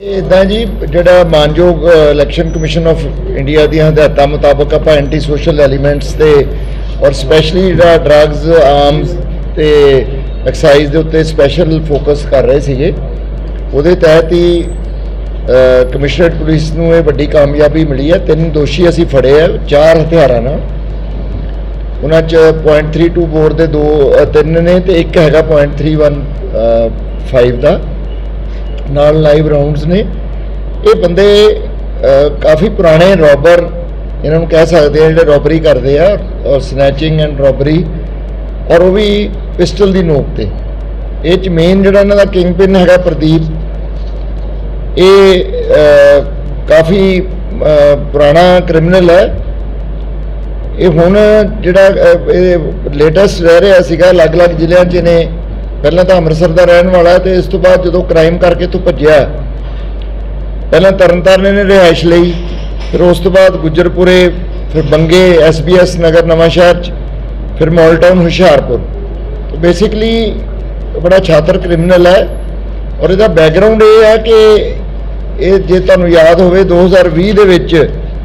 इदा जी जोड़ा मानयोग इलैक्शन कमीशन ऑफ इंडिया दी हदायतां मुताबक आप एंटी सोशल एलीमेंट्स ते और स्पैशली जो ड्रग्स आर्म्स ते एक्साइज के उत्ते स्पैशल फोकस कर रहे थे। उहदे तहत ही कमिश्नरेट पुलिस नूं ये वड्डी कामयाबी मिली है। 3 दोषी असीं फड़े है 4 हथियारां नाल। उन्हां च .32 बोर दे 3 ने ते एक हैगा .315 दा नाल लाइव राउंड्स ने। ये बंदे काफ़ी पुराने रॉबर इन्होंने कह सकते हैं जो रॉबरी करते हैं और स्नैचिंग एंड रॉबरी और वो भी पिस्टल की नोक पे। ये मेन जो इन्हों का किंग पिन है प्रदीप। ये काफ़ी पुराना क्रिमिनल है। ये हुण जिहड़ा लेटेस्ट रह रहा सीगा अलग अलग जिलों च ने। पहला तो अमृतसर का रहने वाला है तो इस तो बाद जो क्राइम करके तो भज्या पहला तरनतारन ने रिहाइश ली, फिर उस तो बाद गुजरपुरे, फिर बंगे SBS नगर नवांशहर, फिर मॉलटाउन हुशियारपुर। तो बेसिकली बड़ा छात्र क्रिमिनल है। और इसका बैकग्राउंड ये है कि ये जे तुहानूं याद होवे 2020 दे विच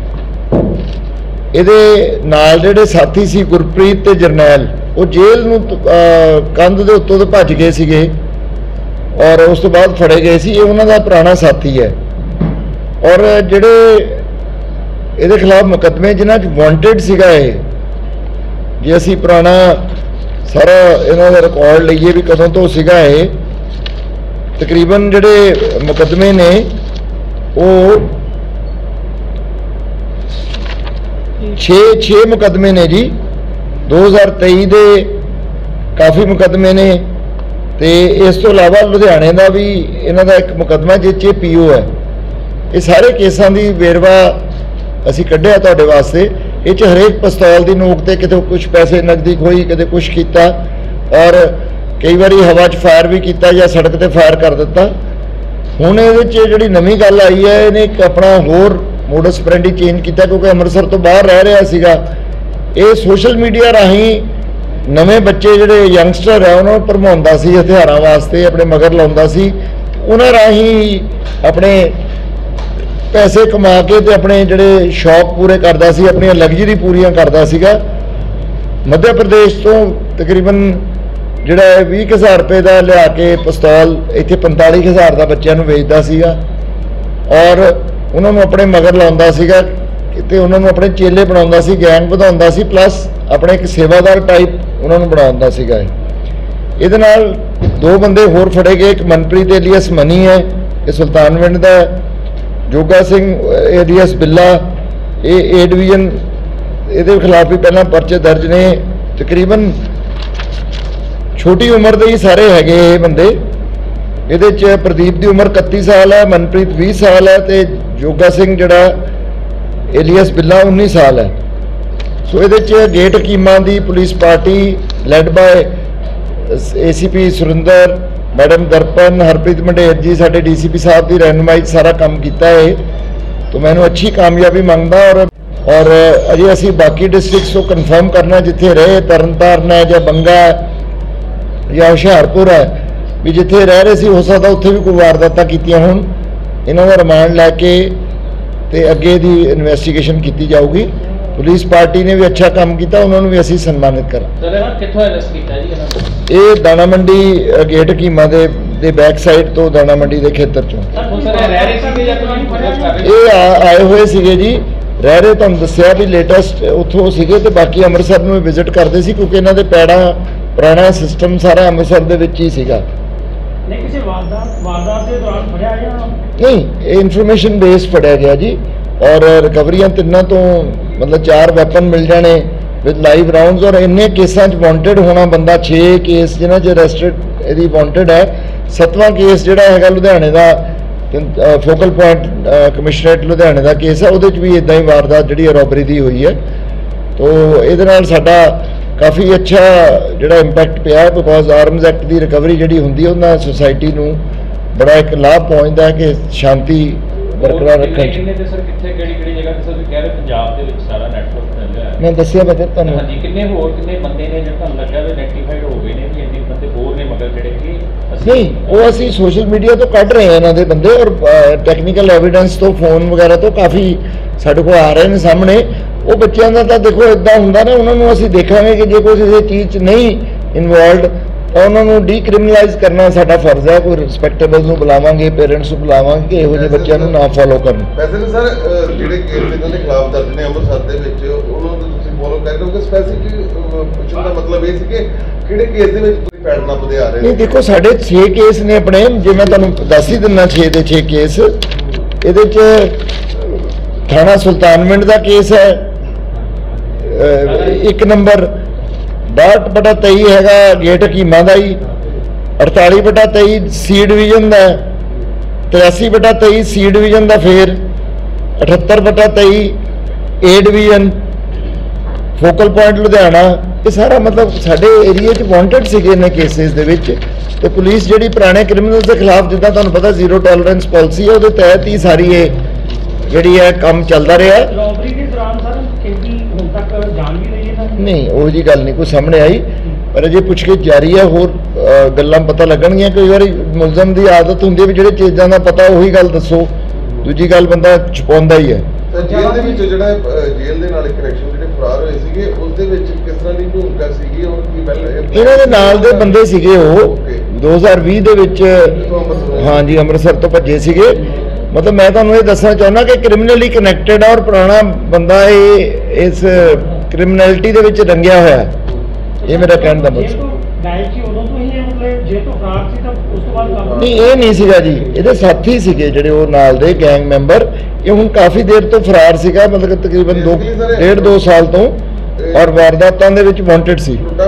इहदे नाल जिहड़े साथी सी गुरप्रीत ते जरनैल वो जेल नूं कंध दे उत्तों तो भज गए सीगे और उस तो बाद फड़े गए सी। ये उन्हां दा पुराना साथी है। और जिहड़े इहदे खिलाफ मुकदमे जिन्हां च वांटेड सीगा ये जे असीं पुराना सारा इन्हां दा रिकॉर्ड लईए भी कदों तो सीगा ये तकरीबन जिहड़े मुकदमे ने वो 6 मुकदमे ने जी। 2023 दे काफ़ी मुकदमे ने ते इस तो इलावा लुधियाने का भी इन्हां दा एक मुकदमा जिस च PO है। ये सारे केसां दी वेरवा असीं कढ़िया तुहाडे वास्ते। ये च हरेक पिस्तौल की नोक ते किते कुछ पैसे नकदी खोई, किते कुछ कीता और कई बारी हवा च फायर भी किया या सड़क ते फायर कर दिता। हुण इहदे च जिहड़ी नवीं गल आई है इहने एक अपना होर मोडस ऑपरेंडी चेंज किया क्योंकि अमृतसर तो बाहर रह रहा सीगा। ये सोशल मीडिया राही नवे बच्चे जिहड़े यंगस्टर है उन्होंने भरमाउंदा सी हथियारां वास्ते, अपने मगर लाउंदा सी। उन्हां राही अपने पैसे कमा के ते अपने जिहड़े शौक पूरे करदा सी, अपनी लग्जरी पूरियां करदा सीगा। मध्य प्रदेश तो तकरीबन जिहड़ा 20,000 रुपये का लिया के पिस्तौल इत्थे 45,000 का बच्चों नूं वेचदा सीगा और उन्होंने अपने मगर लाउंदा सीगा ते उन्होंने अपने चेले बनाउंदा सी, गैंग वधाउंदा सी, प्लस अपने एक सेवादार टाइप उन्होंने बनाउंदा सीगा। इहदे नाल 2 बंदे होर फड़े गए। एक मनप्रीत एलियस मनी है, ये सुल्तानविंड दा। जोगा सिंह एलियस बिल्ला, ये A डिवीजन। इहदे खिलाफ भी पहला परचे दर्ज ने। तकरीबन छोटी उम्र के ही सारे हैगे ये बंदे। इहदे च प्रदीप की उम्र 31 साल है, मनप्रीत 20 साल है ते जोगा सिंह जिहड़ा एलियस बिल्ला 19 साल है। सो ये गेट हकीमां दी police party led by ACP Surinder, madam Darpan, Harpreet मंडेर जी साडे DCP साहब की रहनुमाई सारा काम किया है। तो मैंने अच्छी कामयाबी मंगदा और अजे असी बाकी डिस्ट्रिक्ट को कन्फर्म करना जिथे रहे तरनतारन है या बंगा या हुशियारपुर है भी जिथे रह रहे सी हो सकता उत्थे भी कोई वारदातां कीतियां होण। इन्हां दा रिमांड लैके ते अगे दी इन्वेस्टिगेशन की जाऊगी। पुलिस पार्टी ने भी अच्छा काम किया, उन्होंने भी असीं सन्मानित करा। ये दाणा मंडी गेट हकीमा दे बैक साइड तो दाणा मंडी के खेतर चों ये आए हुए सीगे जी। रह रहे तुहानूं दस्सिया भी लेटेस्ट उत्थों सीगे ते बाकी अमृतसर नूं विजिट करते सी क्योंकि इन्हां दे पैड़ा पुराना सिस्टम सारा अमृतसर दे विच ही सीगा। नहीं, इन्फॉर्मेशन बेस फड़िया गया जी और रिकवरियां 3 तो मतलब 4 वैपन मिल जाने विद लाइव राउंड्स और इन्ने केसां च वांटेड होना बंदा 6 केस जिन्हां च अरेस्टेड यदि वांटेड है। 7वां केस जिहड़ा हैगा लुधियाने का फोकल पॉइंट कमिश्नरेट लुधियाने का केस है, उहदे च भी इदां ही वारदात जिहड़ी रॉबरी दी हुई है। तो इहदे नाल साडा काफ़ी अच्छा जिहड़ा इंपैक्ट पिया बिकॉज आर्म्स एक्ट की रिकवरी जिहड़ी हुंदी है उन्हां सोसाइटी नूं बड़ा एक लाभ पहुंचता है कि शांति ਬਰਕਰਾਰ ਰੱਖਣ 'ਚ। ਕਿੰਨੇ ਤੇ ਸਰ ਕਿੱਥੇ ਕਿਹੜੀ ਜਗ੍ਹਾ ਤੇ ਸਰ ਕਹਿ ਰਹੇ ਪੰਜਾਬ ਦੇ ਵਿੱਚ ਸਾਰਾ ਨੈਟਵਰਕ ਫੈਲਿਆ ਹੈ? ਮੈਂ ਦੱਸਿਆ ਬਜਰ ਤੁਹਾਨੂੰ। ਹਾਂਜੀ, ਕਿੰਨੇ ਬੰਦੇ ਨੇ ਜਿਹੜੇ ਤੁਹਾਨੂੰ ਲੱਗਾ ਵੀ ਆਈਡੈਂਟੀਫਾਈਡ ਹੋ ਗਏ ਨੇ ਵੀ ਇੰਨੇ ਬੰਦੇ ਹੋਰ ਨੇ ਮਗਰ ਜਿਹੜੇ ਕਿ ਨਹੀਂ, ਉਹ ਅਸੀਂ ਸੋਸ਼ਲ ਮੀਡੀਆ ਤੋਂ ਕੱਢ ਰਹੇ ਹਾਂ ਇਹਨਾਂ ਦੇ ਬੰਦੇ, ਔਰ ਟੈਕਨੀਕਲ ਐਵੀਡੈਂਸ ਤੋਂ ਫੋਨ ਵਗੈਰਾ ਤੋਂ ਕਾਫੀ ਸਾਡੇ ਕੋਲ ਆ ਰਹੇ ਨੇ ਸਾਹਮਣੇ। ਉਹ ਬੱਚਿਆਂ ਦਾ ਤਾਂ ਦੇਖੋ ਇਦਾਂ ਹੁੰਦਾ ਨਾ, ਉਹਨਾਂ ਨੂੰ ਅਸੀਂ ਦੇਖਾਂਗੇ ਕਿ ਜੇ ਕੋਈ ਕਿਸੇ ਚੀਜ਼ 'ਚ ਨਹੀਂ ਇਨਵੋਲਵਡ ਤਾਂ ਉਹਨਾਂ ਨੂੰ ਡੀਕ੍ਰਿਮੀਨਲਾਈਜ਼ ਕਰਨਾ ਸਾਡਾ ਫਰਜ਼ ਹੈ। ਕੋਈ ਰਿਸਪੈਕਟੇਬਲ ਨੂੰ ਬੁਲਾਵਾਂਗੇ, ਪੇਰੈਂਟਸ ਨੂੰ ਬੁਲਾਵਾਂਗੇ ਕਿ ਇਹੋ ਜਿਹੇ ਬੱਚਿਆਂ ਨੂੰ ਨਾ ਫੋਲੋ ਕਰਨ। ਵੈਸੇ ਤਾਂ ਸਰ ਜਿਹੜੇ ਕੇਸ ਇਹਨਾਂ ਦੇ ਖਿਲਾਫ ਦਰਜ ਨੇ ਅੰਮ੍ਰਿਤਸਰ ਦੇ ਵਿੱਚ, ਉਹਨਾਂ ਨੂੰ ਤੁਸੀਂ ਫੋਲੋ ਕਰ ਰਹੇ ਹੋ ਕਿ ਸਪੈਸੀਫਿਕ ਪੁੱਛਣ ਦਾ ਮਤਲਬ ਇਹ ਸੀ ਕਿ ਕਿਹੜੇ ਕੇਸ ਦੇ ਵਿੱਚ ਤੁਸੀਂ ਪੈਡ ਨੱਪਦੇ ਆ ਰਹੇ ਨਹੀਂ, ਦੇਖੋ ਸਾਡੇ 6 ਕੇਸ ਨੇ ਆਪਣੇ, ਜੇ ਮੈਂ ਤੁਹਾਨੂੰ ਦੱਸ ਹੀ ਦਿੰਦਾ 6 ਦੇ 6 ਕੇਸ। ਇਹਦੇ 'ਚ ਥਾਣਾ ਸੁਲਤਾਨਵਿੰਡ ਦਾ ਕੇਸ ਹੈ 1 ਨੰਬਰ, 62/23 ਹੈਗਾ ਗੇਟ ਹਕੀਮਾਂ ਦਾ ਹੀ, 48/23 ਸੀ ਡਿਵੀਜ਼ਨ ਦਾ, 83/23 ਸੀ ਡਿਵੀਜ਼ਨ ਦਾ, ਫਿਰ 78/23 A division, focal point Ludhiana. ਇਹ ਸਾਰਾ ਮਤਲਬ ਸਾਡੇ ਏਰੀਆ 'ਚ ਵਾਂਟਡ ਸੀਗੇ ਇਹਨਾਂ ਕੇਸਿਸ ਦੇ ਵਿੱਚ, ਤੇ ਪੁਲਿਸ ਜਿਹੜੀ ਪੁਰਾਣੇ ਕ੍ਰਿਮੀਨਲਸ ਦੇ ਖਿਲਾਫ, ਜਿੱਦਾਂ ਤੁਹਾਨੂੰ ਪਤਾ ਜ਼ੀਰੋ ਟੋਲਰੈਂਸ ਪਾਲਿਸੀ ਹੈ, ਉਹਦੇ ਤਹਿਤ ਹੀ ਸਾਰੀ ਇਹ ਜਿਹੜੀ ਹੈ ਕੰਮ ਚੱਲਦਾ ਰਿਹਾ। ਰੋਬਰੀ ਦੇ ਦੌਰਾਨ ਸਰ ਕਿੰਨੀ ਹੁਣ ਤੱਕ ਜਾਨ ਵੀ ਲਈ ਹੈ? ਨਹੀਂ, ਉਹ ਜੀ ਗੱਲ ਨਹੀਂ ਕੋਈ ਸਾਹਮਣੇ ਆਈ, ਪਰ ਅਜੇ ਪੁੱਛਗਿੱਛ ਜਾਰੀ ਹੈ। ਹੋਰ ਗੱਲਾਂ ਪਤਾ ਲੱਗਣਗੀਆਂ। ਕਈ ਵਾਰੀ ਮੁਲਜ਼ਮ ਦੀ ਆਦਤ ਹੁੰਦੀ ਹੈ ਵੀ ਜਿਹੜੇ ਚੀਜ਼ਾਂ ਦਾ ਪਤਾ ਉਹੀ ਗੱਲ ਦੱਸੋ, ਦੂਜੀ ਗੱਲ ਬੰਦਾ ਛੁਪਾਉਂਦਾ ਹੀ ਹੈ। ਤਾਂ ਜੇਲ੍ਹ ਦੇ ਵਿੱਚ ਜਿਹੜਾ ਜੇਲ੍ਹ ਦੇ ਨਾਲ ਕਨੈਕਸ਼ਨ ਜਿਹੜੇ ਫਰਾਰ ਹੋਏ ਸੀਗੇ, ਉਸ ਦੇ ਵਿੱਚ ਕਿਸ ਤਰ੍ਹਾਂ ਦੀ ਭੂਮਿਕਾ ਸੀਗੀ ਔਰ ਕੀ ਇਹਨਾਂ ਦੇ ਨਾਲ ਦੇ ਬੰਦੇ ਸੀਗੇ ਉਹ 2020 ਦੇ ਵਿੱਚ, ਹਾਂਜੀ, ਅੰਮ੍ਰਿਤਸਰ ਤੋਂ ਭੱਜੇ ਸੀਗੇ। ਮਤਲਬ ਮੈਂ ਤੁਹਾਨੂੰ ਇਹ ਦੱਸਣਾ ਚਾਹੁੰਦਾ ਕਿ ਕ੍ਰਿਮੀਨਲੀ ਕਨੈਕਟਡ ਆ, ਔਰ ਪੁਰਾਣਾ ਬੰਦਾ ਇਹ ਇਸ ਕ੍ਰਿਮੀਨੈਲਿਟੀ ਦੇ ਵਿੱਚ ਰੰਗਿਆ ਹੋਇਆ। ਇਹ ਮੇਰਾ ਕਹਿਣ ਦਾ ਮਤਲਬ ਨਹੀਂ, ਇਹ ਨਹੀਂ ਸੀਗਾ ਜੀ, ਇਹਦੇ ਸਾਥੀ ਸੀਗੇ ਜਿਹੜੇ ਉਹ ਨਾਲ ਦੇ ਗੈਂਗ ਮੈਂਬਰ। ਇਹ ਹੁਣ ਕਾਫੀ ਦੇਰ ਤੋਂ ਫਰਾਰ ਸੀਗਾ, ਮਤਲਬ ਤਕਰੀਬਨ 1.5-2 ਸਾਲ ਤੋਂ, ਔਰ ਵਾਰਦਾਤਾਂ ਦੇ ਵਿੱਚ ਵਾਂਟਡ ਸੀ।